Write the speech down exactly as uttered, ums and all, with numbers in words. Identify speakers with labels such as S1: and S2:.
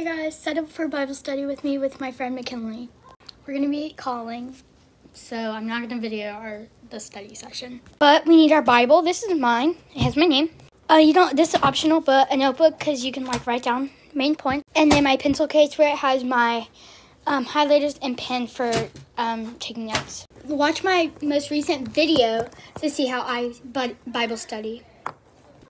S1: Hey guys, set up for Bible study with me with my friend McKinley. We're going to be calling, so I'm not going to video our the study session. But we need our Bible. This is mine. It has my name. Uh, you don't. This is optional, but a notebook because you can like write down main points. And then my pencil case where it has my um, highlighters and pen for um, taking notes. Watch my most recent video to see how I Bible study.